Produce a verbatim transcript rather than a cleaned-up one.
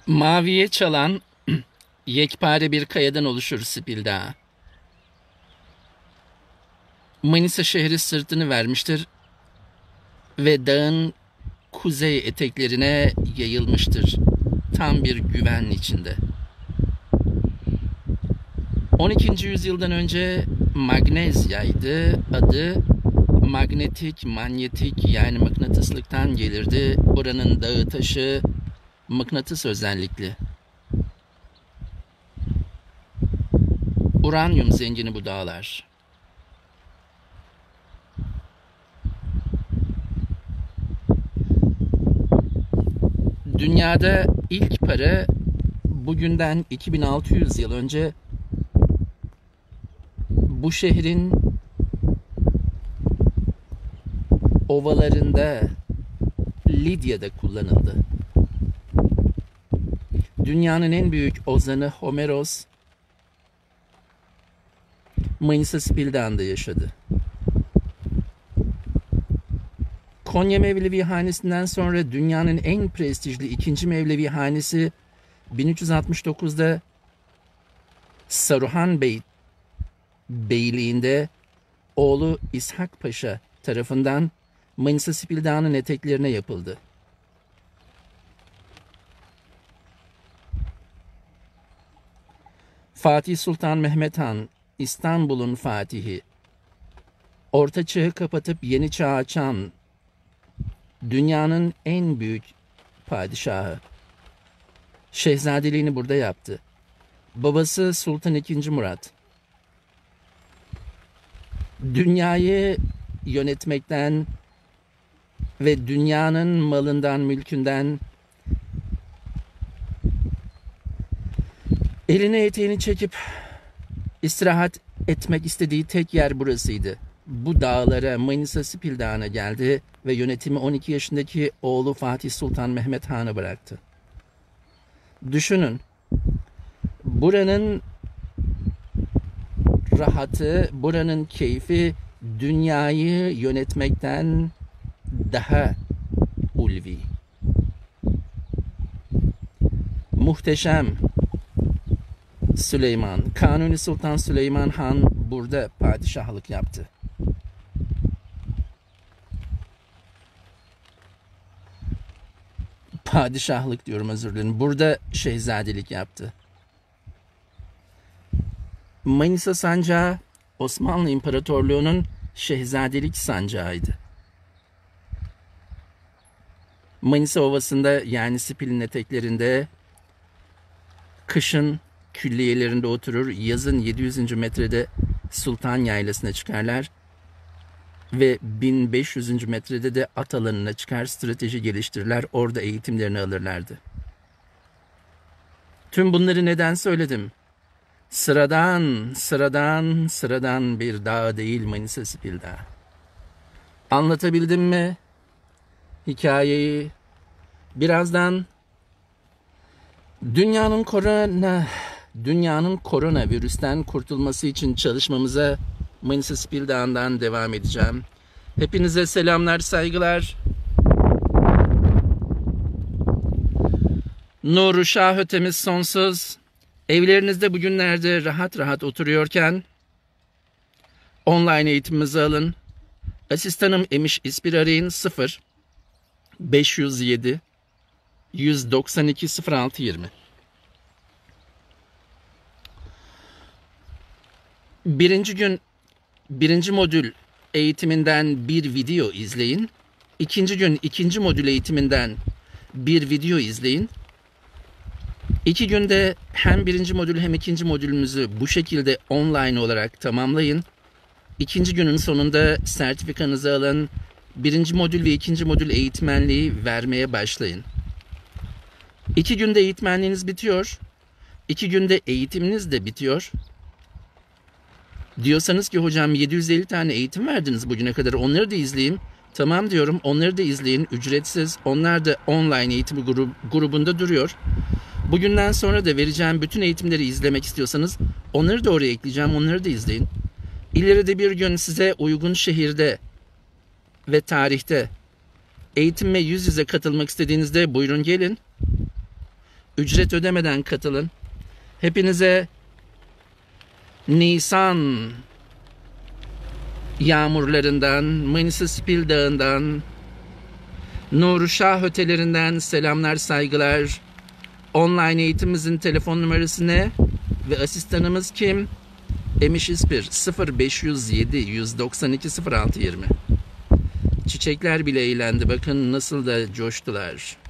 Maviye çalan yekpare bir kayadan oluşur Spil Dağı. Manisa şehri sırtını vermiştir ve dağın kuzey eteklerine yayılmıştır. Tam bir güven içinde. on ikinci yüzyıldan önce Magnezya'ydı. Adı magnetik, manyetik yani mıknatıslıktan gelirdi. Buranın dağı taşı mıknatıs özellikli. Uranyum zengini bu dağlar. Dünyada ilk para bugünden iki bin altı yüz yıl önce bu şehrin ovalarında Lidya'da kullanıldı. Dünyanın en büyük ozanı Homeros Manisa Spil Dağı'nda yaşadı. Konya Mevlevi Hanesi'nden sonra dünyanın en prestijli ikinci Mevlevi Hanesi bin üç yüz altmış dokuzda Saruhan Bey Beyliğinde oğlu İshak Paşa tarafından Manisa Spil Dağı'nın eteklerine yapıldı. Fatih Sultan Mehmet Han, İstanbul'un fatihi, Orta Çağ'ı kapatıp yeni çağ açan dünyanın en büyük padişahı. Şehzadeliğini burada yaptı. Babası Sultan ikinci. Murat. Dünyayı yönetmekten ve dünyanın malından, mülkünden elini eteğini çekip istirahat etmek istediği tek yer burasıydı. Bu dağlara, Manisa Spil Dağı'na geldi ve yönetimi on iki yaşındaki oğlu Fatih Sultan Mehmet Han'a bıraktı. Düşünün, buranın rahatı, buranın keyfi dünyayı yönetmekten daha ulvi. Muhteşem Süleyman, Kanuni Sultan Süleyman Han burada padişahlık yaptı. Padişahlık diyorum, özür dilerim. Burada şehzadelik yaptı. Manisa sancağı Osmanlı İmparatorluğu'nun şehzadelik sancağıydı. Manisa Ovası'nda yani Spil'in eteklerinde kışın külliyelerinde oturur, yazın yedi yüzüncü metrede Sultan Yaylası'na çıkarlar ve bin beş yüzüncü metrede de at alanına çıkar, strateji geliştirirler, orada eğitimlerini alırlardı. Tüm bunları neden söyledim? Sıradan, sıradan, sıradan bir dağ değil Manisa Spil Dağı. Anlatabildim mi hikayeyi? Birazdan dünyanın korona, dünyanın koronavirüsten kurtulması için çalışmamıza Manisa Spil Dağı'ndan devam edeceğim. Hepinize selamlar, saygılar. Nuru şah ötemiz sonsuz. Evlerinizde bugünlerde rahat rahat oturuyorken online eğitimimizi alın. Asistanım Emiş İspir arayın sıfır beş yüz yedi yüz doksan iki sıfır altı yirmi. Birinci gün birinci modül eğitiminden bir video izleyin. İkinci gün ikinci modül eğitiminden bir video izleyin. İki günde hem birinci modül hem ikinci modülümüzü bu şekilde online olarak tamamlayın. İkinci günün sonunda sertifikanızı alın. Birinci modül ve ikinci modül eğitmenliği vermeye başlayın. İki günde eğitmenliğiniz bitiyor. İki günde eğitiminiz de bitiyor. Diyorsanız ki hocam yedi yüz elli tane eğitim verdiniz bugüne kadar, onları da izleyeyim. Tamam diyorum, onları da izleyin, ücretsiz. Onlar da online eğitim grubu, grubunda duruyor. Bugünden sonra da vereceğim bütün eğitimleri izlemek istiyorsanız onları da oraya ekleyeceğim, onları da izleyin. İleride bir gün size uygun şehirde ve tarihte eğitime yüz yüze katılmak istediğinizde buyurun gelin. Ücret ödemeden katılın. Hepinize Nisan yağmurlarından, Manisa Spil Dağı'ndan, Nurşah Ötelerinden selamlar, saygılar. Online eğitimimizin telefon numarası ne? Ve asistanımız kim? Emiş İspir sıfır beş yüz yedi yüz doksan iki sıfır altı yirmi. Çiçekler bile eğlendi. Bakın nasıl da coştular.